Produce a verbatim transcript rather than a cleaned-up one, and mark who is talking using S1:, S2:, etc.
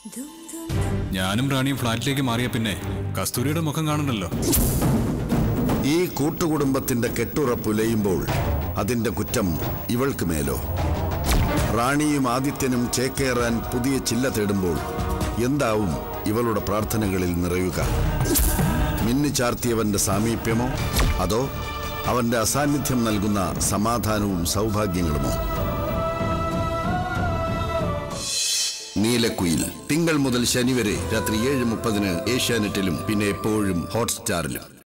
S1: ഞാനും റാണിയും ഫ്ലാറ്റിലേക്ക് മാറിയ പിന്നെ കസ്തൂരിയുടെ മുഖം കാണണ്ടല്ലോ.
S2: ഈ കൂട്ടുകുടുംബത്തിന്റെ കെട്ടുറപ്പുലയുമ്പോൾ അതിന്റെ കുറ്റം ഇവൾക്ക് മേലോ? റാണിയും ആദിത്യനും ചേക്കേറാൻ പുതിയ ചില്ല തേടുമ്പോൾ എന്താവും ഇവളുടെ പ്രാർത്ഥനകളിൽ നിറയുക? മിന്നിച്ചാർത്തിയവന്റെ സാമീപ്യമോ അതോ അവന്റെ അസാന്നിധ്യം നൽകുന്ന സമാധാനവും സൗഭാഗ്യങ്ങളുമോ? നീലക്കുയിൽ തിങ്കൾ മുതൽ ശനി വരെ രാത്രി ഏഴ് മുപ്പതിന് ഏഷ്യാനെറ്റിലും പിന്നെ എപ്പോഴും ഹോട്ട്സ്റ്റാറിലും.